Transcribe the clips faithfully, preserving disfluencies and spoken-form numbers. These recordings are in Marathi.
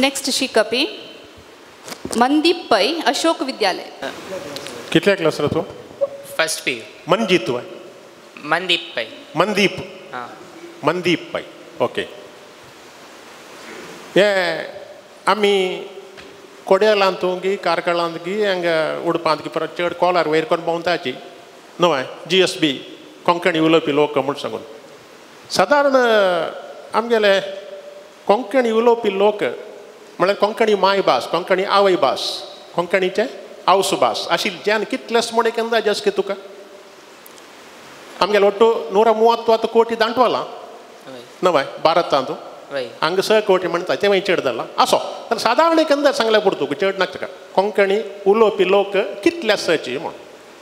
नेक्स्ट शिकपी मनदीप पै अशोक विद्यालय. कितल्या क्लास रे तू? फर्स्ट पी. मनजीत तू? मनदीप पै. मनदीप. हां. मनदीप पै. ओके. ये आम्ही कोड्यालांतूंगी कारकळांतगी हंग उडपांतगी परत चड कॉलार वयर कोन भोंवताची न्हू जी एस बी कोंकणी उलोवपी लोक म्हूण सांगून सादारण आमगेले कोंकणी उलोवपी लोक म्हळ्यार कोंकणी मायभास कोंकणी आवय भास कोंकणीचे आवस भास आशिल्ली ज्यान कितलेस म्हण एक अंदाज आसा की तुका आमगेले ಒಟ್ಟು ನೂರ ಮೂವತ್ತು ಕೋಟಿ दांटवालां न्हय भारतांत हांग स कोटी म्हणटा ते मागीर चड असो तर सादारण एक अंदाज सांगल्या पुरतो चड नाका ताका कोंकणी उलोवपी लोक कितले आसाची म्हूण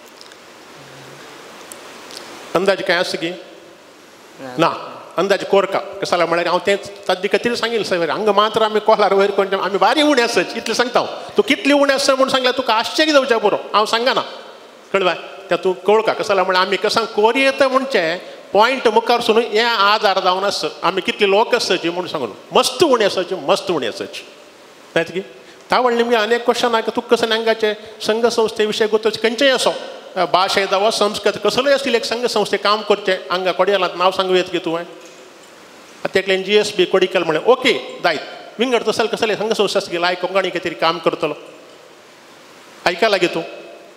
अंदाज काय आसा की ना अंदाज कोरका कसं जाल्यार म्हळ्यार हांव तें ताजे खातीर सांगिल्लें सर हांगा मात्र आमी कोलार वयर कोण आमी बारी उणे आसात इतलें सांगता तूं कितली उणे आसा म्हूण सांगल्यार तुका आश्चर्य जावचें पुरो हांव सांगना कळ्ळें तें तूं कळका कसं जाल्यार म्हळ्यार आमी कसां कोरी येता म्हणचे पॉयंट मुखार सुनून हें आधार जावन आसा आमी कितली लोक आसाची म्हूण सांगून मस्त उणी आसाची मस्त उणी आसाची नायत की ता व्हडलें मी अनेक क्वेश्चन आसा तुका कसं हांगाचे संघ संस्थे विशय गोतोवचें खंयचेय असो भाशे जावं संस्कृत कसलोय आसलें एक संघ संस्थे काम करचें हांगा कोड्यालांत नांव सांगूं येत की तुवें तेकलेन जी एस बी कोडिकल म्हळें ओके दायत विंगड तसल कसले संघ संस्था आसा लायक कोंकणी कितें काम करतलो आयका लागी तूं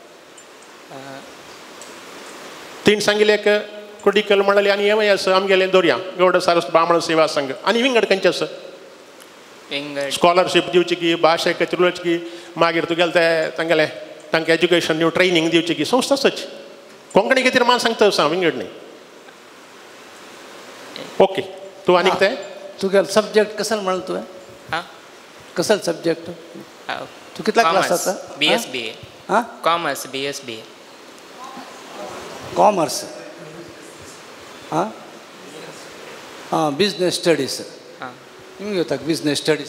तीन सांगिल्ले एक कोडिकल म्हणाले आनी हें आसा आमगेलें दोरया गौड सारस ब्राह्मण सेवा संघ आनी विंगड खंयचें आसा स्कॉलरशीप दिवची की भाशे खातीर उलोवची की मागीर तुगेलें तें तांगेलें तांकां एज्युकेशन दिवन ट्रेनींग दिवची की संस्था आसाची कोंकणी खातीर मान सांगता आसा विंगड न्ही ओके तूं आनीक तें तुगेलो सब्जेक्ट कसल म्हणलें तुवें हां कसल सब्जेक्ट तूं कितल्या क्लास आसा बी एस बी हां commerce B S B commerce हां हां बिजनेस स्टडीज हां हिंग घेता बिजनेस स्टडीज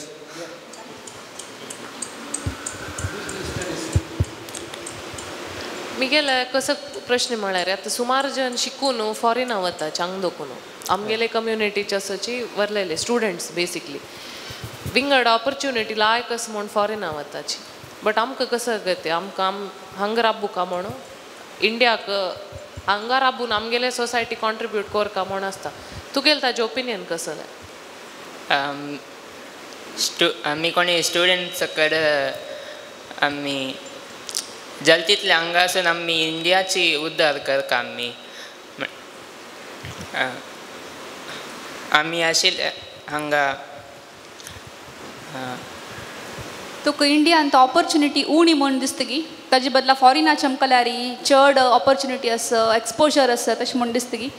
मिगेले कसं प्रश्न म्हळ्यार आतां सुमार जन शिकून फॉरेना वता चांग दोकून आमगेले कम्युनिटीचे आसाची वरलेले स्टुडंट्स बेसिकली विंगड ऑपॉर्च्युनिटी लायक आसा म्हूण फॉरेना वताची बट आमकां कसं गते आमकां आम हांगा राबू का म्हणून इंडियाक हांगा राबून आमगेले सोसायटी कॉन्ट्रिब्यूट करका म्हूण आसता तुगेलें ताजें ओपिनियन कसं स्टू आमी कोणी स्टुडंट्स कडेन आमी जल तितले हांगा आसून आमी इंडियाची उद्धार करता आमी आमी आशिल्ले हांगा तुका इंडियान ऑपॉर्च्युनिटी उणी म्हूण दिसता की ताजे बदला फॉरिनाचे आमकां लारी चड ऑपॉर्च्युनिटी आसा एक्सपोजर आसा तशें म्हूण दिसता की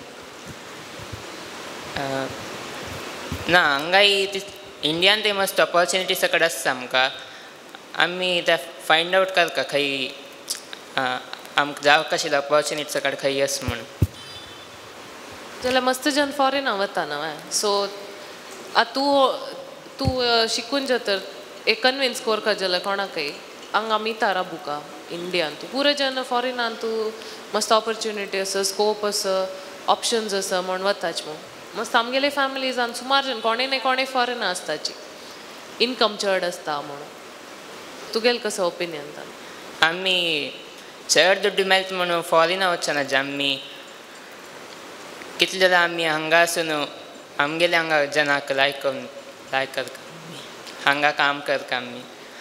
ना हांगाय इंडियान ते मस्त ऑपॉर्च्युनिटी सकट आसता आमकां आमी ते फायंड आवट करता खंय आमकां जावंक आशिल्ले ऑपॉर्च्युनिटी सकट खंय आसा म्हूण जाल्यार मस्त जन फॉरेना वता न्हय सो आतां तूं तूं शिकून जे तर एक कन्विन्स करता जाल्यार कोणाकय हांगा मिता राबुका इंडियान तूं पुरे जन फॉरेनान तूं मस्त ऑपॉर्च्युनिटी आसा स्कोप आसा ऑप्शन्स आसा म्हूण वताच म्हूण मस्त आमगेले फॅमिलीजान सुमार जन कोणें न्ही कोणें फॉरेना आसताची इनकम चड आसता म्हणून तुगेलें कसं ओपिनियन तां आमी चड दुड्ड मेळटा म्हणून फॉरेना वचना जे आमी कितले जाल्यार आमी हांगा आसून आमगेले हांगा जनाक लायक करून लायक करता हांगा काम करता आमी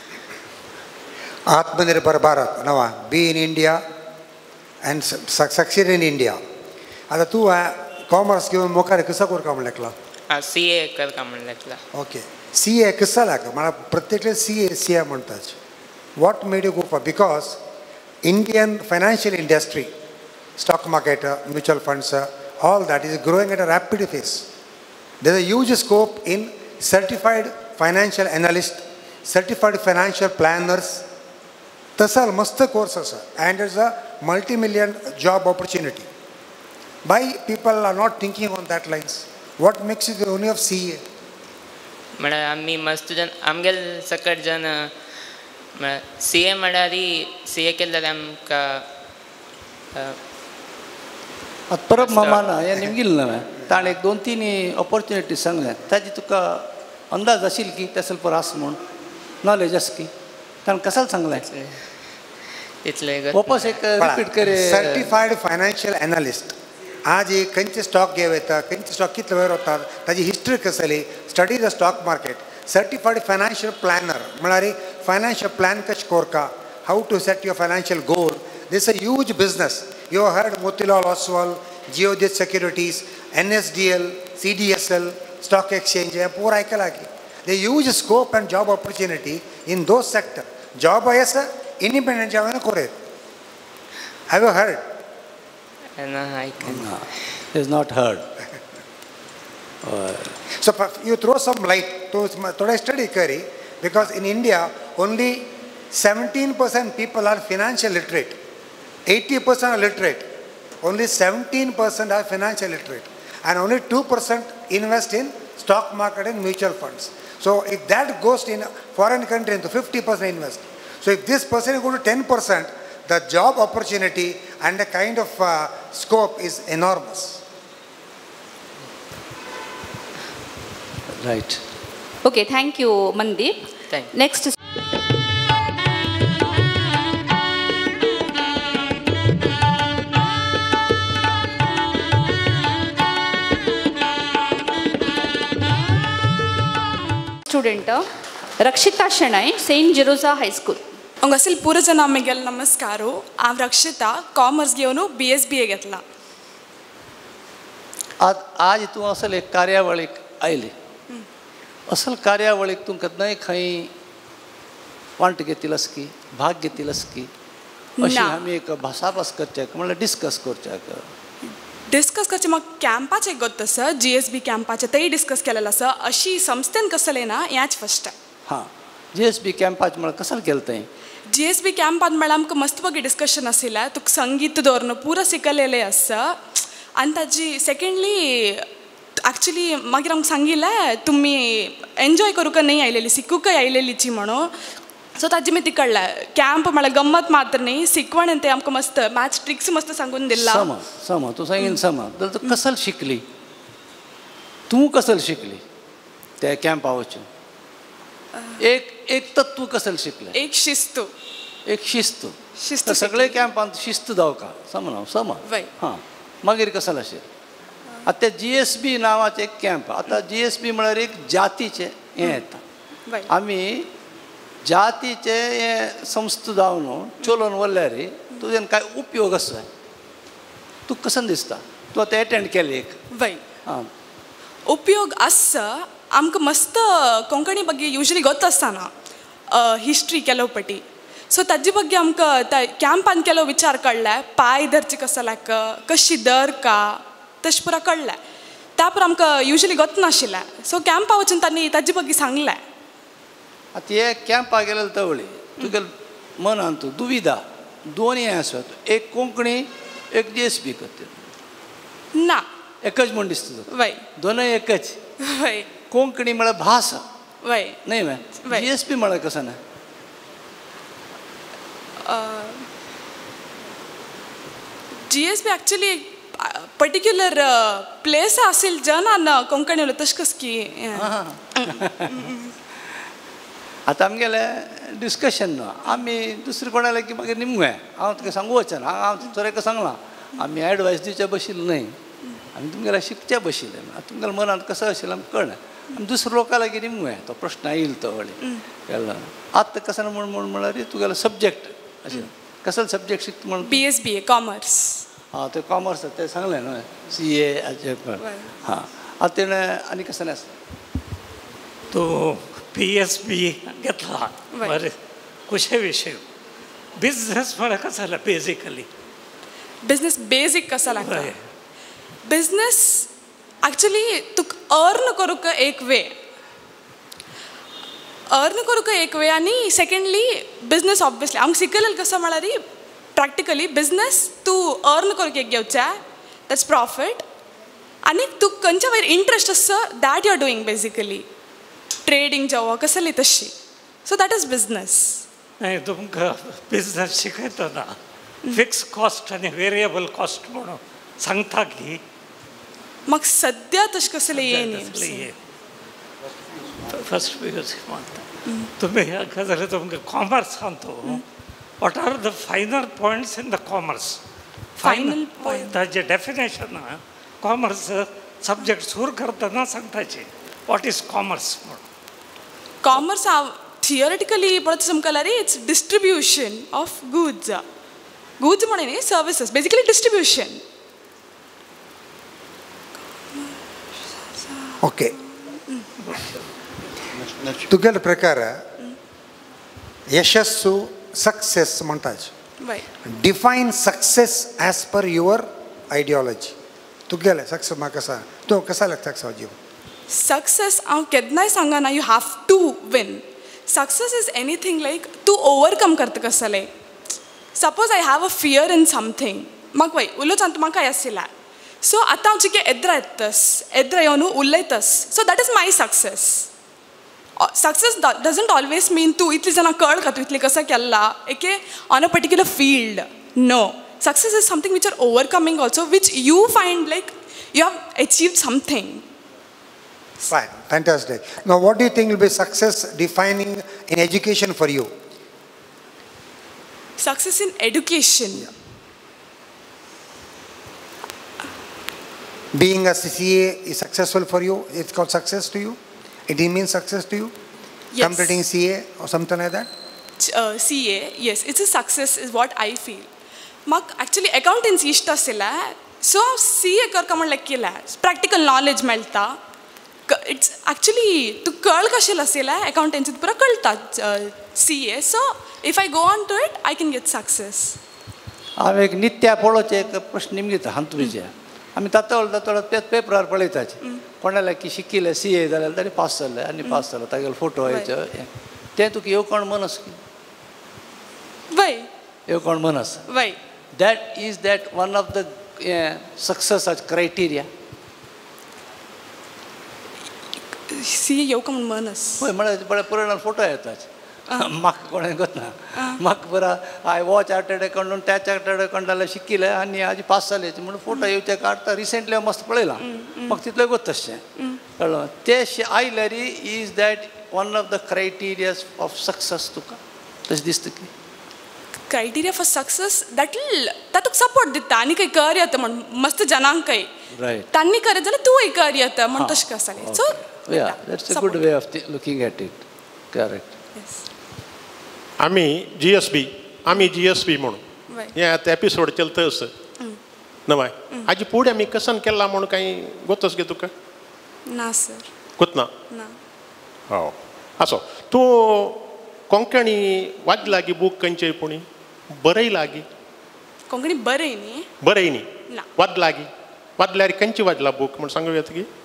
आत्मनिर्भर भारत नवा be in India and succeed in India आता तूं कॉमर्स घेवन मुखार कसं करता म्हण लेखला सी ए करता म्हण लेखला ओके सी ए कसं लाग म्हळ्यार प्रत्येक सी ए सी ए म्हणटाच what made you go for because Indian financial industry stock market mutual funds all that is growing at a rapid pace. There is a huge scope in certified financial analyst, certified financial planners. Tasal mast courses and there is a multi-million job opportunity. Why people are not thinking on that lines? What makes you the only of C A? म्हळ्यार आमी मस्त जन आमगेल सकट जन सी ए म्हळ्यार सी ए केले जाल्यार आमकां आतां परब मामान हें निमगिल्लें न्हय ताणें एक दोन तीन ऑपॉर्च्युनिटी सांगल्यात ताजी तुका अंदाज आशिल की ते ಸ್ವಲ್ಪ रास म्हूण नॉलेज आस की ताणें कसाल सांगलें तितले वापस एक रिपीट करे सर्टिफाईड फायनान्शियल एनालिस्ट आज एक खंयचे स्टॉक घेव येता खंयचे स्टॉक कितले वयर वतात ताजी हिस्ट्री कसली study the stock market certified financial planner म्हळ्यार फायनान्शियल प्लॅन कशें करता how to set your financial goal this a huge business you heard Motilal Oswal Geojit securities N S D L C D S L stock exchange हे पूर आयकलां की the huge scope and job opportunity in those sector job आयसा इंडिपेंडेंट जावना कोरेत have you heard No, I can. No, is not heard. So you throw some light to thoda study kari because in India only seventeen percent people are financial literate. eighty percent are literate. Only seventeen percent are financial literate. And only two percent invest in stock market and mutual funds. So if that goes in foreign country into fifty percent invest. So if this percent go to ten percent, the job opportunity and the kind of uh, scope is enormous. Right. Okay, thank you, Mandeep. Thank you. Next. Student, Rakshita Shanai, Saint Jerosa High School. हांगासर पुरो जाणां आमगेलो नमस्कारो हांव रक्षिता कॉमर्स घेवन बी एस बी ए घेतला आज आज तूं असल एक कार्यावळीक आयली असल कार्यावळीक तूं केन्नाय खंय वांट घेतिलास की भाग घेतिलास की अशी ना. आमी एक भासाभास करचें म्हणल्यार डिस्कस करचें डिस्कस करचें म्हाका कॅम्पाचें गोत सर जी एस बी कॅम्पाचें तेय डिस्कस केलेलो आसा अशी संस्थेन कसलें ना ह्याच फस्ट हां जी एस बी कॅम्पाचें म्हळ्यार कसाल केलें तें जी एस बी कॅम्पात म्हळ्यार आमकां मस्त बगे डिस्कशन आशिल्लें तुका संगीत धोरण पुरो शिकयलेलें आसा आनी ताजी सेकेंडली एक्चुली मागीर आमकां सांगिल्लें तुमी एन्जॉय करूंक न्ही आयलेली शिकूंकय आयलेलीची म्हणून सो ताजी मागीर ती कळ्ळें कॅम्प म्हळ्यार गम्मत मात्र न्ही शिकवण तें आमकां मस्त मॅच ट्रिक्स मस्त सांगून दिला सम सम तूं सांगीन सम जाल्यार तूं कसल शिकली तूं कसल शिकली त्या कॅम्पा वचून एक एक तत्व कसल शिकलें एक शिस्त एक शिस्त शिस्त सगळे कॅम्पांत शिस्त जावका समन सम वय. हां मागीर कसल अशें आतां ते जी एस बी नांवाचें एक कॅम्प आतां जी एस बी म्हळ्यार एक जातीचें हें येता वय. आमी जातीचे हे संस्था जावन चलोवन व्हरल्यार तुजेन कांय उपयोग आसा तूं कसन दिसता तूं आतां एटेंड केलें एक वय हां उपयोग आसा आमकां मस्त कोंकणी ಬಗ್ಗೆ यूजली गोत आसतना हिस्ट्री केलो पटी सो ताजे ಬಗ್ಗೆ आमकां कॅम्पान केलो विचार कळ्ळें पांय धरचे कसो लायक कशी धर का तशें पुरा कळ्ळें त्या पर आमकां यूजली गोत नाशिल्लें सो कॅम्पा वचून तांणी ताजे ಬಗ್ಗೆ सांगलें आतां हे कॅम्पा गेलेलो तवळी तुगेल मनान तूं दुविधा दोनूय आसत एक कोंकणी एक जी एस बी करता ना एकच म्हूण दिसता वय दोनूय एकच वय कोंकणी म्हळ्यार भास वय न्ही वय. जी एस बी म्हळ्यार कसं ना G S B actually particular place आसील जनान कोंकणी उलयता तशें कस की आतां आमगेलें डिस्कशन न्हू आमी दुसरें कोणालें की मागीर निमगुया हांव तुका सांगू वचना हांव चोरेका सांगलां आमी एडवायस दिवच्या बशिल्ले न्हय आमी तुमगेल्या शिकच्या बशिल्ले तुमगेल्या मनांत कसो आशिल्लो आमकां कळना आमी दुसऱ्या लोकां लागीं निमगुया तो प्रश्न येयलो तो वळी केलो आतां कसो म्हण म्हण म्हळ्यार तुगेलो सब्जेक्ट अशें कसलो सब्जेक्ट शिकता म्हण बी एस बी ए कॉमर्स हां ते कॉमर्स तें सांगलें न्हय सी ए हाचें हां आतां तेणें आनी कसं आसता तो पी एस बी घेतला बरें कशे विशय बिझनेस म्हळ्यार कसो जाला बेजिकली बिझनेस बेजीक कसा लागता बिझनेस एक्चुली तुका अर्न करूंक एक वे अर्न करूंक एक वे आनी सेकेंडली बिझनेस ऑब्वियसली आमकां शिकयलें कसो म्हळ्यार प्रॅक्टिकली बिझनेस तूं अर्न करूंक एक घेवचें दॅट्स प्रॉफीट आनी तुका खंयच्या वयर इंट्रस्ट आसा that you are doing basically trading जावं कसली तशी सो दॅट इज बिझनेस नाही तुमकां बिझनेस शिकयतना फिक्स कॉस्ट आनी वेरिएबल कॉस्ट म्हणून सांगता की म्हाका सद्या तशें कसलें येयनी फस्ट पी यू सी म्हणता तुम्ही हाका जाल्यार तुमकां कॉमर्स सांगतो what are the final points in the commerce final ताजे डेफिनेशन कॉमर्स सब्जेक्ट सुरू करतना सांगताचे वॉट इज कॉमर्स म्हणून कॉमर्स हांव थियोरिटिकली पळयत समजल्यार it's distribution of goods goods म्हणे न्ही सर्विसेस बेसिकली डिस्ट्रिब्युशन ओके तुगेले प्रकार यशस्सु सक्सेस म्हणटाच define success as per your ideology तुगेले सक्सेस म्हाका सांग तूं कसा लागता सक्सेस सक्सेस हांव केन्नाय सांगना you have to win success is anything like तूं ओवरकम करता कसं like suppose I have a fear in something म्हाका वय उलोवच म्हाका हें आसला सो आतां हांव चिके एद्रा येतस एद्रा येवन उलयतस so that is my success success doesn't always mean तूं इतली जाणां कळ का तूं इतली कसं केल्ला एके on a particular field no success is something which are overcoming also which you find like you have achieved something Fine, fantastic. Now, what do you think will be success defining in education for you? Success in education. Yeah. Being a C A is successful for you? It's called success to you? It means success to you? Yes. Completing C A or something like that? Uh, C A, yes, it's a success is what I feel. Mak actually accountancy ishta sila, so C A karka म्हणलें केला practical knowledge मेळटा. It's actually तू कळ कशें आसला अकाउंटन्सी पुरा कळटा C A so if I go on to it I can get success हांव एक नित्या पळोवचे एक प्रश्न निमगीत हांतुरीचे आमी तातोळ तातोळ तेच पेपरार पळयताचे कोणाले की शिकिल्ले सी ए जाल्यार ताणी पास जाल्ले आनी पास जालो तागेलो फोटो हेचो तें तुका येवकोण मनस वय येवकोण मनस वय that is that one of the success criteria सी येवकोण मनस हय म्हळ्यार बरे पुराण फोटो येताच म्हाका कोणें कोत्ना म्हाका पुरा आय वॉच चार्टर्ड अकाउंटंट त्या चार्टर्ड अकाउंटंटाला शिकिल्ले आनी हाजी पास जाले म्हणून फोटो येवचे काडटा रिसेंटली हांव मस्त पळयलां म्हाका तितलें गोत तशें कळ्ळें ते आयल्यार is that one of the criterias of success तुका तशें दिसता की criteria for success that will तातूंत सपोर्ट दिता आनी खंय कर येता म्हण मस्त जनांक खंय रायट तांणी करत जाल्यार तूंय कर येता म्हण तशें कसालें so Yeah, that's a good way of looking at it. Correct. Yes. आम्ही जी एस बी आम्ही जी एस बी म्हणून हे आता एपिसोड चलतस नवाय हाजी फुडें आमी कसन केला म्हणून काही गोतस गे तुका ना सर गोतना ना हो आसो तूं कोंकणी वाज लागी बूक खंयचे पुणी बरय लागी कोंकणी बरय न्ही बरय न्ही वाद लागी वादल्यार खंयची वाजला बूक म्हण सांगूं येता की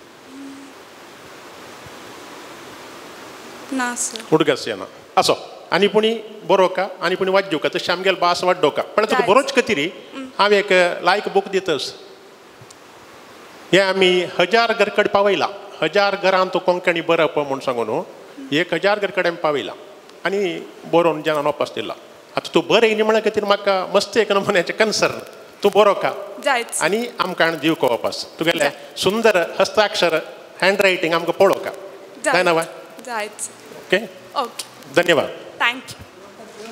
ना सर हुडगस येना असो आनी पुणी बरोवका आनी पुणी वाजोवका तशें आमगेल भास वाडोवका पण तुका बरोच कतिरी हांव एक लायक बूक दितस हे आमी हजार घर कडेन पावयला हजार घरान तूं कोंकणी बरप म्हूण सांगून न्हू एक हजार घर कडेन पावयला आनी बरोवन जेन्ना वापस दिला आतां तूं बरय न्ही म्हणल्या खातीर म्हाका मस्त एक नमुन्याचें कन्सर्न तूं बरोवका आनी आमकां दिवका वापस तुगेलें सुंदर हस्ताक्षर हँड रायटींग आमकां पळोवका जायना बाय जायच ओके ओके धन्यवाद थँक्यू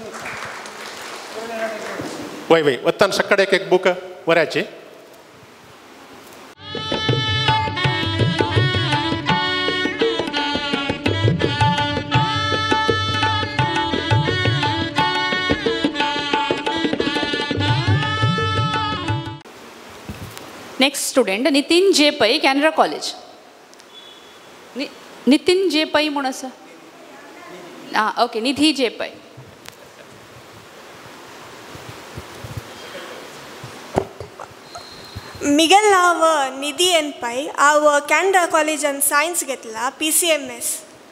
वय वय वत्तान सक्कड एक एक बूक वऱ्याची next student Nitin J Pai Canara college नि नितीन जे पै म्हणून आसा आं ओके निधी जे पै मिगल हांव निधी एन पै हांव कॅनरा कॉलेजान सायन्स घेतला पी सी एम एस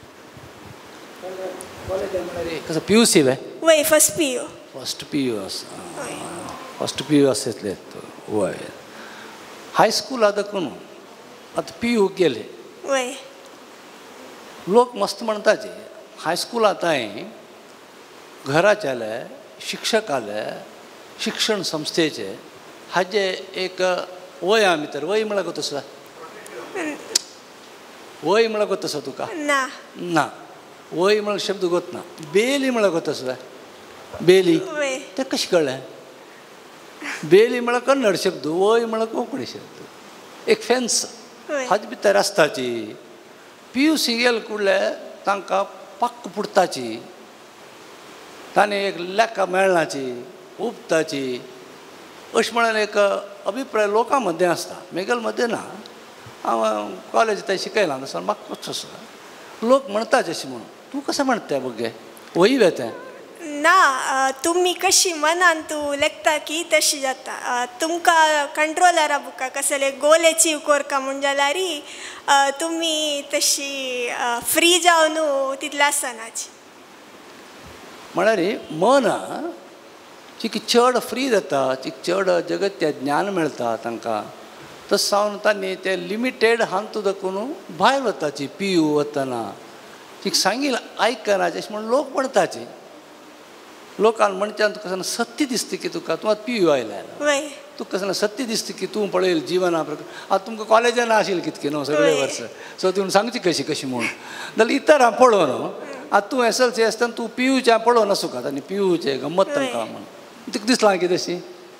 कसं पी यू सी वे वय first P U first P U first P U आसले वय हायस्कूल आतां कोण आतां पी यू गेले वय लोक मस्त म्हणटाचे हायस्कूल आतां घराचे शिक्षकाले शिक्षण संस्थेचे हाजे एक वया भितर वय म्हळ्यार कसो वय म्हळ्यार गोतसो तुका ना ना वय म्हळ्यार शब्द गोत ना बेली म्हळ्यार गोतसो बेली वय तें कशें कळ्ळें बेली म्हळ्यार कन्नड शब्द वय म्हळ्यार कोंकणी शब्द एक फेन्स वय हाजे भितर आसताची पी यू सी गेल कुडले तांकां पक्क पुडताची ताणें एक लेखा मेळनाची उपताची अशें म्हणून एक अभिप्राय लोकां मदें आसता मेगल मदें ना हांव कॉलेज थंय शिकयलां तसो म्हाका तसो लोक म्हणटाच अशें म्हणून तूं कशें म्हणटा भुरगे वय वेतें ना अ, तुमी कशी मनान तूं लेखता की तशी जाता अ, तुमकां कंट्रोलरा बुका कसले गोल अचीव करता म्हण जाल्यार अ, तुमी तशी फ्री जावन तितले आसनाची म्हळ्यार मन चिक चड फ्री जाता चिक चड जगत्य ज्ञान मेळटा तांकां तस जावन तांणी ते लिमिटेड हांतू दाखोवन भायर वताची पी यू वतना चिक सांगिल आयकना अशें म्हणून लोक म्हणटाचे लोकांक म्हणच्यान तुका सामकें सत्य दिसता की तुका तूं आतां पी यू आयला वय तुका सामकें सत्य दिसता की तूं पळयलें जिवना प्रकार आतां तुमकां कॉलेजान आशिल्लें कितकें न्हू सगळे वय. वर्स सो तुवें सांगची कशी कशी म्हणून जाल्यार इतरां पळोवन आतां तूं एस एल सी आसतना तूं पी यूच्या पळोवन आसूं का आनी पी यूचे गंमत तांकां म्हणून तुका दिसलां की तशी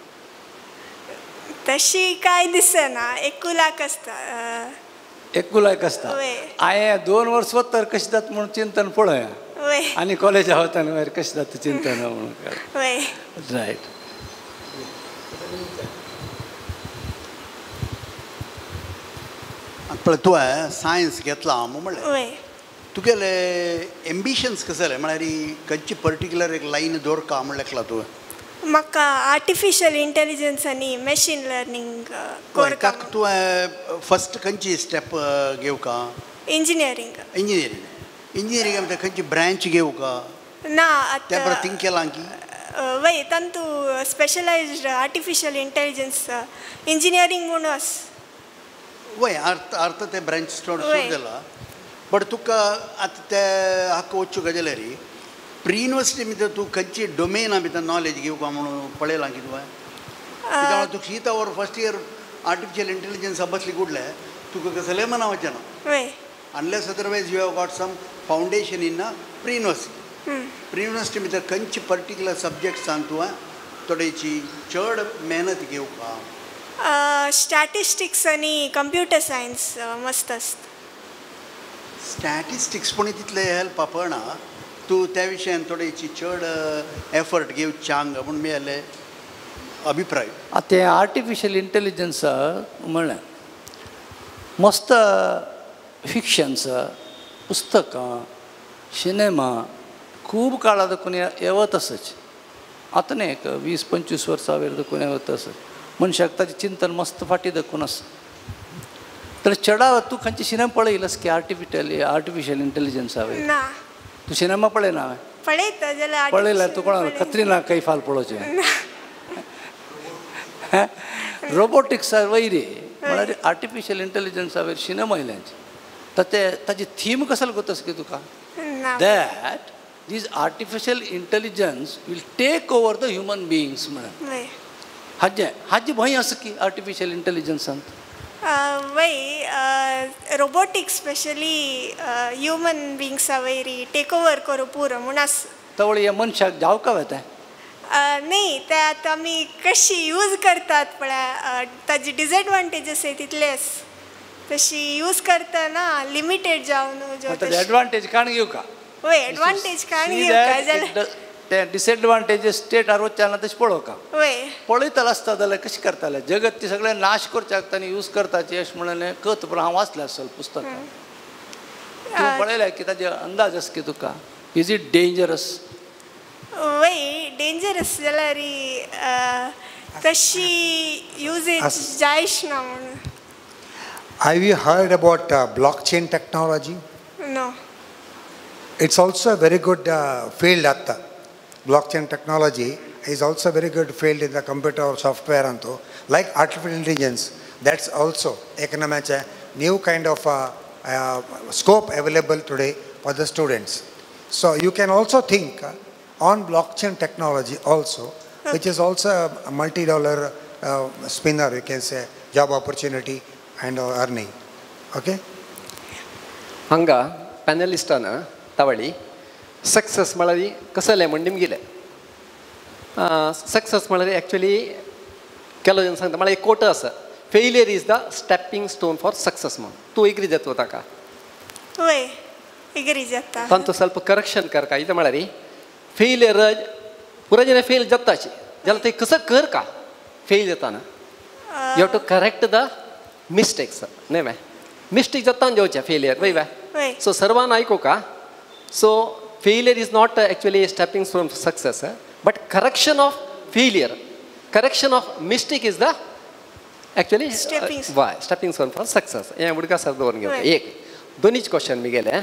तशी काय दिसना एकुलाक आसता अ, एकुलायक आसता वय. हांवें दोन वर्स वतर कशें जाता म्हणून चिंतन पळोवया वय आनी कॉलेजा वतना भायर कशें जाता चिंतन म्हणून वय रायट पळय तुवें सायन्स घेतला म्हणलें वय तुगेले एम्बिशन्स कशे जाले म्हळ्यार ही खंयची पर्टिक्युलर एक लायन दवरका म्हण लेखला तुवें म्हाका आर्टिफिशियल इंटेलिजन्स आनी मॅशीन लर्निंग करता काक तुवें फस्ट खंयची स्टेप घेवका इंजिनियरींग इंजिनियरींग इंजिनियरींग भितर खंयची ब्रांच घेवका ना त्या आतां परस थिंक केलां की वय तांतू स्पेशलायज्ड आर्टिफिशियल इंटेलिजन्स इंजिनियरींग म्हणून आस वय अर्थ अर्थ ते ब्रांच स्टोर वय. सुरू जाला बट तुका आतां ते हाका वचूं काय जाल्यार प्री युनिवर्सिटी भितर तूं खंयची डोमेना भितर नॉलेज घेवका म्हणून पळयलां की तुवें कित्याक म्हळ्यार तुका शीत आवर फस्ट इयर आर्टिफिशियल इंटेलिजन्सा बसली कुडले तुका कसलेंय मना वचना वय unless otherwise you have got some foundation in a pre university pre university भितर खंयची पर्टिक्युलर सब्जेक्ट्सान तुवें थोडेची चड मेहनत घेवका स्टॅटिस्टिक्स आनी कंप्युटर सायन्स मस्त आसता स्टॅटिस्टिक्स पूण तितले हेल्प पळना तूं त्या विशयान थोडेची चड एफर्ट घेवच्यांग म्हूण मेळ्ळे अभिप्राय आतां तें आर्टिफिशियल इंटेलिजन्सा म्हणलें मस्त फिक्शन्स पुस्तकां सिनेमा खूब काळा देखून येवत आसच आतां न्ही एक वीस पंचवीस वर्सां वयर देखून येवत आसत मनशाक ताचें चिंतन मस्त फाटी देखून आसा जाल्यार चडा तूं खंयचे सिनेमा पळयलास की आर्टिफिशियल आर्टिफिशियल इंटेलिजन्सा वयर ना तूं सिनेमा पळयना हांवें पळयता जाल्यार पळयल्यार तूं कोणा कत्रिना कैफाल पळोवचें रोबोटिक्सा वयरी म्हळ्यार आर्टिफिशियल इंटेलिजन्सा वयर सिनेमा येयल्यांचे ताचे ताची थीम कसलो कोतास की तुका ना that these artificial intelligence will take over the human beings म्हणून वय हाजे हाजी भंय आसा की आर्टिफिशियल इंटेलिजन्सांत वय रोबोटिक्स स्पेशली ह्युमन बिंग्सा वयरी टेक ओवर करूं पुरो म्हूण आस तवळी ह्या मनशाक जावका वेता न्ही ते आतां आमी कशी यूज करतात पळय ताजी डिजएडवांटेजीस आहे तितलेच तशी यूज करतना लिमिटेड जावन ताजे एडवांटेज काण घेवका वय एडवांटेज काण घेवका जाल्यार ते डिसएडवांटेजीस स्टेटार वचना तशें पळोवका वय पळयतलो आसता जाल्यार कशें करताले जगत ती सगळें नाश करच्याक तांणी यूज करताची अशें म्हणलें कत पूण हांव वाचलें आसतलें पुस्तकां तूं पळयलें की ताजे अंदाज आसा की तुका इज इट डेंजरस वय डेंजरस जाल्यार तशी यूजेज जायच ना म्हणून Have you heard about uh, blockchain technology? No. It's also a very good uh, field at the blockchain technology is also a very good field in the computer or software and so, like artificial intelligence. That's also economic a new kind of uh, uh, scope available today for the students. So you can also think uh, on blockchain technology also, which is also a multi-dollar uh, spinner, you can say, job opportunity and earning. Okay? हांगा पॅनलिस्टान तावळी सक्सेस म्हळ्यार कसले म्हण निमगेले सक्सेस म्हळ्यार एक्चुअली केलो जन सांगता म्हळ्यार एक कोट आसा failure is the stepping stone for success म्हणून तूं एग्री जाता ताका होय एग्री जाता तांचो ಸ್ವಲ್ಪ करेक्शन कर का इथं म्हळ्यार फेलियर पुराय जण फेल जाताची जाल्यार ते कसं कर का फेल जाताना you have to correct the mistakes न्हय बाय मिस्टेक जाता जेवच्या फेलियर वय बाय सो सर्वान आयको का so failure is not actually stepping stone for success but correction of failure correction of mistake is the actually why stepping stone for success हें उडका सर दवरून घेवं एक दोनीच क्वेश्चन मी गेले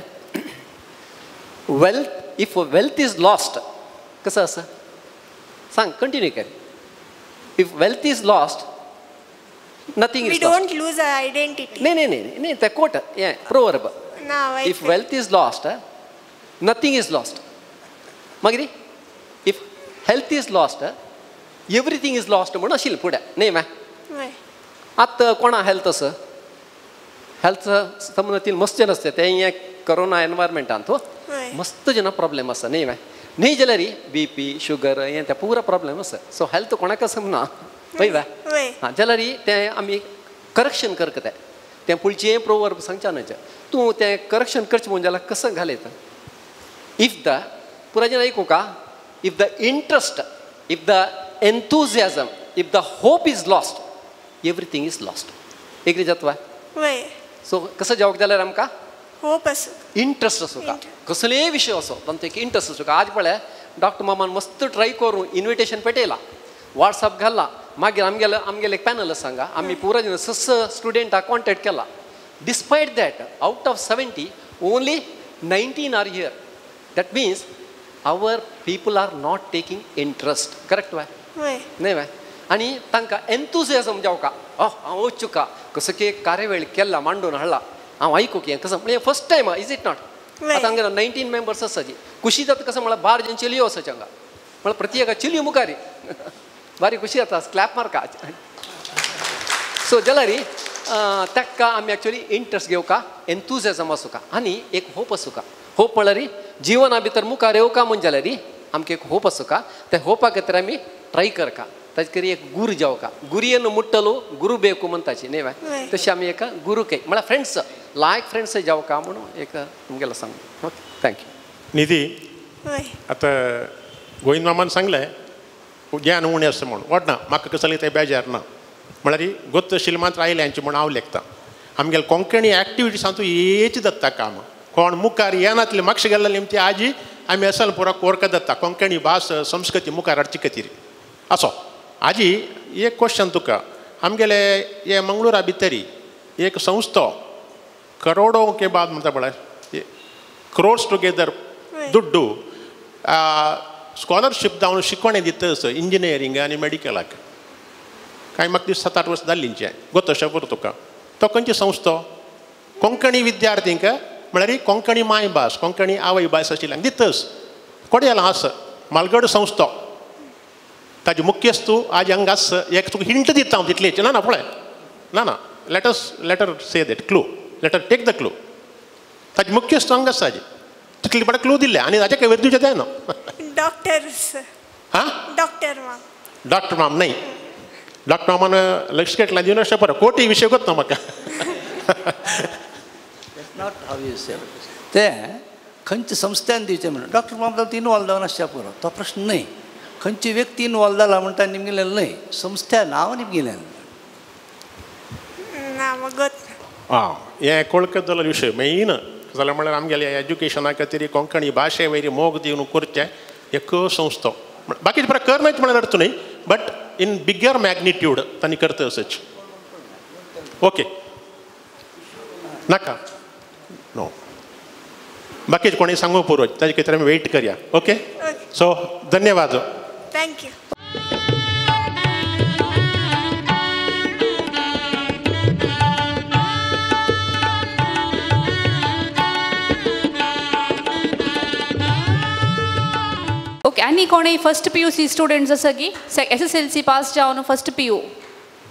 wealth if wealth is lost कसं असं सांग कंटिन्यू कर if wealth is lost nothing we is don't lose our identity नाही नाही नाही नाही ते कोट हें proverb if wealth is lost nothing is lost मागीर if health is lost everything is lost म्हणून आशिल्लें फुडें न्ही मॅ आतां कोणा हेल्थ असं हेल्थ संबंधातील मस्त जन असते ते हे कोरोना एनवायरमेंटान तो मस्त जन प्रॉब्लेम आसा न्ही मॅ न्ही जाल्यार बी पी शुगर हें ते पुरा प्रॉब्लेम आसा सो हेल्थ कोणाक समना पळय बाय हां जाल्यार तें आमी करेक्शन करता तें तें पुढचें प्रोवर्ब सांगच्या न्हय तूं तें करेक्शन करचें म्हणून जाल्यार कसं घालयता इफ द पुराय जन आयकूं का if the interest if the enthusiasm if the hope is lost everything is lost agree जाता बाय सो कसं जावंक जाल्यार आमकां होप असो इंट्रस्ट असो का कसलेय विशय असो तांचो एक इंट्रस्ट असो का आज पळय डॉक्टर मामान मस्त ट्राय करून इन्विटेशन पेटयला वॉट्सअप घाला मागीर आमगेले आमगेले एक पॅनल सांगा आमी पुरा स स्टुडंटाक कॉन्टॅक्ट केला despite that out of seventy only nineteen are here that means our people are not taking interest correct बाय न्ही बाय आनी तांकां एन्थुजियाजम जावका अ हांव वच्चू का कसं की कार्यावळी केला मांडून हाडला हांव आयकूं की कसं म्हणजे first time is it not आतां हांगा नायन्टीन मेंबर्स आसा जी खुशी जाता कसं म्हळ्यार बार जन चलयो आसाचे हांगा म्हळ्यार प्रत्येका चलयो मुखारी बारी खुशी जाता क्लॅप मारका सो जाल्यार ताका आमी एक्चुअली इंट्रस्ट घेवका एन्थुजियाजम आसूं का आनी एक होप आसूं का होप म्हळ्यार जिवना भितर मुखार येवका म्हणजे जाल्यार आमकां एक होप आसूं का त्या होपा खातीर आमी ट्राय करका ताजे करी एक गुरू जावका गुरयेन मुट्टलो गुरू बेकू म्हणटाची न्ही बाय तशी आमी एक गुरू के म्हळ्यार फ्रेंड्स लायक फ्रेंड्स जावका म्हणून एक तुमगेलो सांग ओके थँक्यू निधी आतां गोविंद मामान सांगलें ज्ञान उणें आसा म्हणून वट ना म्हाका कसलें तें बेजार ना म्हळ्यार गोत्त आशिल्लें मात्र आयल्यांचें म्हणून हांव लेखतां आमगेले कोंकणी एक्टिविटीसांचो हेच दत्ता काम कोण मुखार येनातले म्हाका गेल्ले ती आजी आमी असल पुरो कोरका दत्ता कोंकणी भास संस्कृती मुखार हाडचे खातीर असो आजी एक क्वेश्चन तुका आमगेले हे मंगळुरा भितरी एक संस्था करोडो के बाद म्हणटा म्हळ्यार क्रोड्स टुगेदर दुड्डू स्कॉलरशीप जावन शिकवणें दिता इंजिनियरींग आनी मेडिकलाक कांय म्हाका दीस सात आठ वर्सां जाल्लींचे गोतोशें पुरो तुका तो खंयची संस्था कोंकणी विद्यार्थींक म्हळ्यार कोंकणी मायभास कोंकणी आवय भास आशिल्ल्यांक दितस कोड्याला आसा मालगड संस्था ताजे मुख्यस्तू आज हांगा आसा एक तुका हिंट दिता हांव तितलेच ना ना पळय ना ना let's later say that clue later take the clue ताजे मुख्यस्तू हांगा आसा हाजे तितले बरें क्लू दिल्ले आनी ताचे कवेर दिवचे जायना डॉक्टर हां डॉक्टर माम डॉक्टर माम न्ही डॉक्टर मामान लक्ष घेतला दिवन अशें बरें कोटी विशय करता ना म्हाका नॉट हाव यू से ते खंयच्या संस्थेन दिवचें म्हणून डॉक्टर माम तीन इनवॉल्व जावन आसच्या पुरो तो प्रश्न न्हय खंयची व्यक्ती इनवॉल्व जाला म्हणटा निमगेलें न्हय संस्था नांव निमगेलें ना मगत आं हें कळकत जालो विशय मेन जाल्यार म्हळ्यार आमगेले एज्युकेशना खातीर कोंकणी भाशे वयरी मोग दिवन करचें एक संस्था बाकीचे बरें कर नात म्हळ्यार अर्थ न्हय बट इन बिगर मॅग्निट्यूड तांणी करता असोच ओके नाका नो बाकीचे कोणी सांगू पुरो ताजे खातीर आमी वेट करया ओके सो धन्यवाद थँक्यू ओके आनी कोणी first P U C students आसा की S S L C pass जावन first P U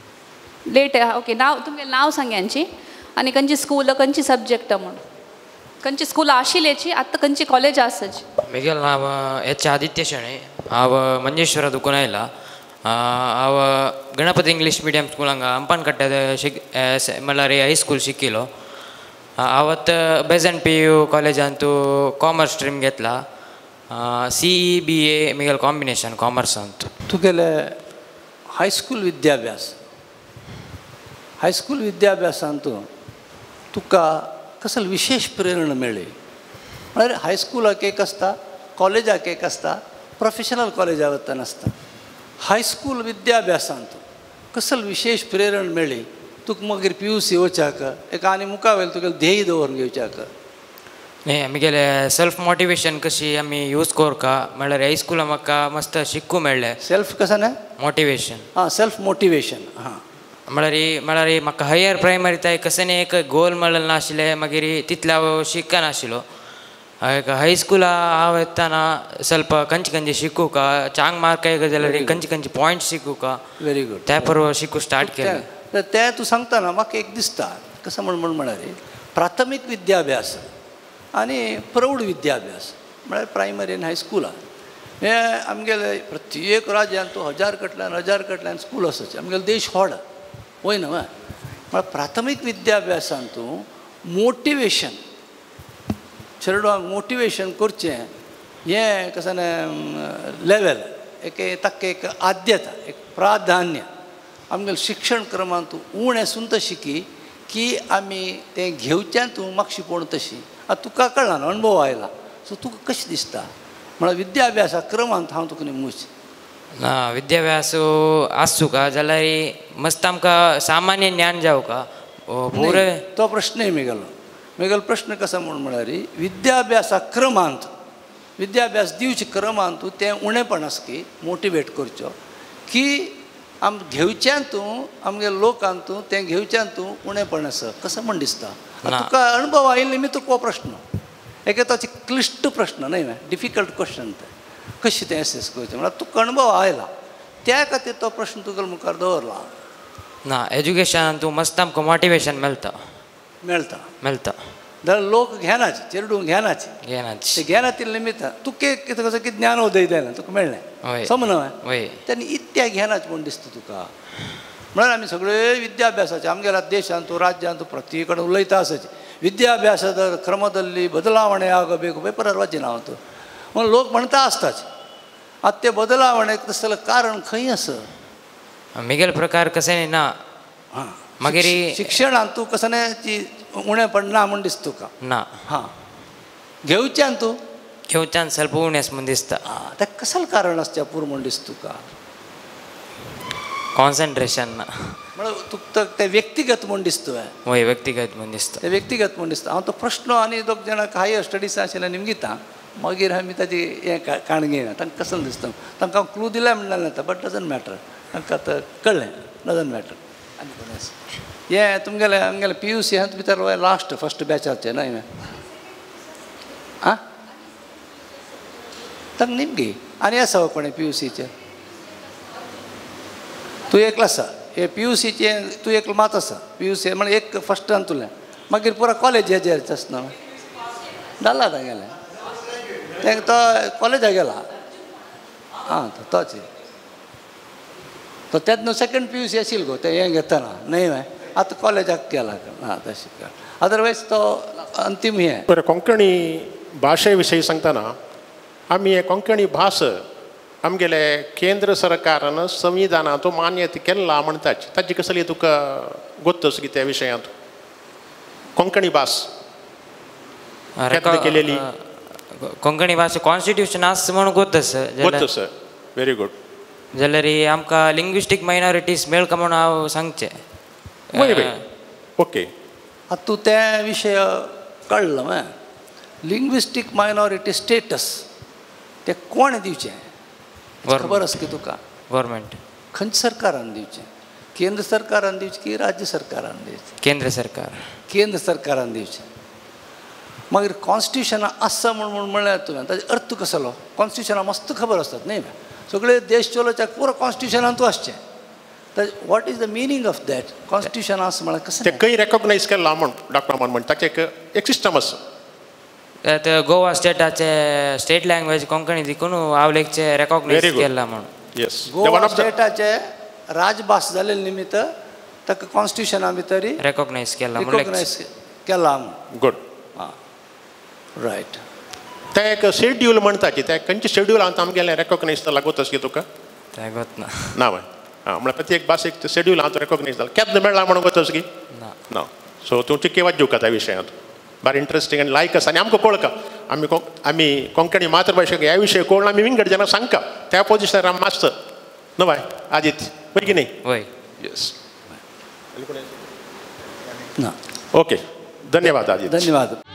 late okay नाव तुमगे नाव सांग्यांची आनी खंयची स्कूल खंयची सब्जेक्ट म्हणून खंयची स्कूल आशिल्लेची आतां खंयची कॉलेज आसाची मिगेल हांव एच आदित्य शेणे हांव मंजेश्वरा दुकून आयला हांव गणपती इंग्लीश मिडियम स्कूल हांगा अंपान कट्ट्यात शिक म्हणल्यार हायस्कूल शिकिलो हांव आतां बेजंट पी यू कॉलेजान तूं कॉमर्स स्ट्रीम घेतला सी ई बी ए मिगेल कॉम्बिनेशन कॉमर्सांत तुगेले हायस्कूल विद्याभ्यास हायस्कूल विद्याभ्यासांत तुका कसली विशेष प्रेरणा मेळ्ळी म्हळ्यार हायस्कुलाक एक आसता कॉलेजाक एक आसता प्रोफेशनल कॉलेजा वताना आसता हायस्कूल विद्याभ्यासांत कसली विशेष प्रेरणा मेळ्ळी तुका मागीर पी यू सी वचाक एक आनी मुखार वयले तुगेलें ध्येय दवरून घेवच्याक न्ही आमगेले सेल्फ मोटिवेशन कशी आमी यूज कोरका म्हळ्यार हायस्कुलान म्हाका मस्त शिकूं मेळ्ळें सेल्फ कसा न्हय मोटिवेशन हां सेल्फ मोटिवेशन हां म्हळ्यार म्हळ्यार म्हाका हायर प्रायमरी ताय कशें न्ही एक गोल मेळ्ळें नाशिल्लें मागीर तितले हांव शिकनाशिल्लो हायस्कुला हांव येताना ಸ್ವಲ್ಪ खंयचे खंयचे शिकूं का चांग मार्क येयले जाल्यार खंयचे खंयचे पॉयंट शिकूं का व्हेरी गुड त्या परवा शिकूं स्टार्ट केलें तें तूं सांगतना म्हाका एक दिसता कसं म्हण म्हण म्हळ्यार प्राथमीक विद्याभ्यास आनी प्रौढ विद्याभ्यास म्हळ्यार प्रायमरी आनी हायस्कुलान हे आमगेले प्रत्येक राज्यांत तूं हजार कडल्यान हजार कडल्यान स्कूल आसाचे आमगेलो देश व्हड वय न्हय म्हळ्यार प्राथमीक विद्याभ्यासान तूं मोटिवेशन चेडवांक मोटिवेशन करचें हें कशें लेवल एक ताका एक आद्यता एक प्राधान्य आमगेलें शिक्षण क्रमांत तूं उणें सुंत शिकी की आमी तें घेवचें तूं म्हाका पळोवन तशी आतां तुका कळना न्हू अणभव आयला सो तुका कशें दिसता म्हळ्यार विद्याभ्यासा क्रमांत हांव तुका निमूच ना विद्याभ्यास आसूं का जाल्यार मस्त आमकां सामान्य ज्ञान जावं का पुरे तो प्रश्नय म्हगेलो म्हगेलो प्रश्न कसो म्हूण म्हळ्यार विद्याभ्यासा क्रमांत विद्याभ्यास दिवचे क्रमांत तूं तें उणेपण आस की मोटिवेट करच्यो की आम घेवच्यान तूं आमगे लोकांत तूं तें घेवच्यान तूं उणेपण आसा कसो म्हण दिसता तुका अणभव आयले निमित्त हो प्रश्न एक ताची क्लिश्ट प्रश्न न्हय डिफिकल्ट क्वेश्चन ते कशें तें एसेस करचें म्हळ्यार तुका अणभव आयला त्या खातीर तो प्रश्न तुगेले मुखार दवरला ना एज्युकेशनान तूं मस्त आमकां मोटिवेशन मेळटा मेळटा मेळटा जाल्यार लोक घेनाचे चेडूं घेनाचे घेनाचे ते घेनातील निमित्त तुका कितें कसो कितें ज्ञानोदय जालें तुका मेळ्ळें समज तेन्ना इत्या घेनाचें म्हूण दिसता तुका म्हळ्यार आमी सगळे विद्याभ्यासाचे आमगेल्या देशांत तूं राज्यांत तूं प्रत्येक कडेन उलयता आसाचे विद्याभ्यासाच्या क्रमदल्ली बदलावणे ಆಗಬೇಕು पेपरार वाचिना हांव तूं म्हूण लोक म्हणटा आसताच आतां ते बदलावणेक तसलें कारण खंय आसा मिगेल प्रकार कशें ना मागीर शिक्षणांत तूं कसल्याची उणेपण ना म्हूण दिसता तुका ना हां घेवच्यान तूं घेवच्यान ಸ್ವಲ್ಪ उणेस म्हूण दिसता तें कसलें कारण आसचें पुरो म्हूण दिसता तुका कॉन्सन्ट्रेशन ना म्हळ्यार तुका तें व्यक्तिगत म्हूण दिसता हय व्यक्तिगत म्हूण दिसता तें व्यक्तिगत म्हूण दिसता हांव तो प्रश्न आनी दोग जाणांक हायर स्टडीज आशिल्ले निमगिता मागीर आमी ताची हें काणगी घेयना तांकां कसलें दिसता तांकां हांव क्लू दिलें म्हणलें येता बट डजंट मॅटर तांकां आतां कळ्ळें डजंट मॅटर आनी कोण आसा हें तुमगेलें आमगेलें पी यू सी हांत भितर लास्ट फस्ट बॅचाचें न्हय आं तांकां निमगी आनी आसा कोणें पी यू सीचें तूं एकलो आसा हे पी यू सीचें तूं एकलो मात आसा पी यू सी म्हळ्यार एक फस्टान तुलें मागीर पुरो कॉलेज हेजेर आसना जालां तांगेलें तें तो कॉलेजाक गेला आं तोच तो तेच न्हू सेकंड पी यू सी आशिल्लो गो तें हें घेतना न्हय आतां कॉलेजाक गेला हां तशें अदरवायज तो अंतीम हें बरं कोंकणी भाशे विशयी सांगतना आमी हे कोंकणी भास आमगेले केंद्र सरकारान संविधानांत मान्यता केला म्हणटाच ताची कसली तुका गोत्तस की त्या विशयांत कोंकणी भास केलेली कोंकणी भाशा कॉन्स्टिट्यूशन आसा म्हणून गोत्तस गोत्तस व्हेरी गुड जाल्यार आमकां लिंग्विस्टीक मायनॉरिटीज मेळका म्हणून हांव सांगचें ओके आतां तूं ते विशय कळ्ळो मा लिंग्विस्टीक मायनॉरिटी स्टेटस ते कोण दिवचें खबर आसा की तुका गव्हर्मेंट खंयच्या सरकारान दिवचें केंद्र सरकारान दिवचें की राज्य सरकारान दिवचें केंद्र सरकार केंद्र सरकारान दिवचें मागीर कॉन्स्टिट्युशनां आसा म्हूण म्हूण म्हळ्यार तुवें ताजो अर्थ कसलो कॉन्स्टिट्युशनां मस्त खबर आसतात न्ही सगळे देश चलोवच्याक पुरो कॉन्स्टिट्युशनान तूं आसचें what is the meaning of that constitution आसा म्हळ्यार कशें तें खंय रेकॉग्नायज केलां म्हण डॉक्टर म्हण म्हणटा ताचें एक सिस्टम आसा ते गोवा स्टेटाचे स्टेट लँग्वेज कोंकणी देखून आवलेकचे रेकॉग्नायज केला म्हणून येस गोवा स्टेटाचे राजभास जाले निमित्त ताका कॉन्स्टिट्युशना भितर रेकॉग्नायज केला रिकॉग्नायज केला गुड रायट ते एक शेड्यूल म्हणटा की ते खंयचे शेड्यूल हांव आमगेलें रेकॉग्नायज लागत अशें तुका ते गोतना ना वय हां म्हळ्यार प्रत्येक भाशेक शेड्यूल हांव रेकॉग्नायज जाला केन्ना मेळ्ळा म्हणून गतस की ना सो तूं चिक्के वाजूका त्या विशयांत बारी इंट्रस्टिंग आनी लायक आसा आनी आमकां कळका आमी आमी कोंकणी मातृभाशेक ह्या विशय कळून आमी विंगड जेन्ना सांगता त्या पोजिशनार आमी मास्तर न्हू बाय आदित्य वय की न्ही वय येस ना ओके धन्यवाद आदित्य धन्यवाद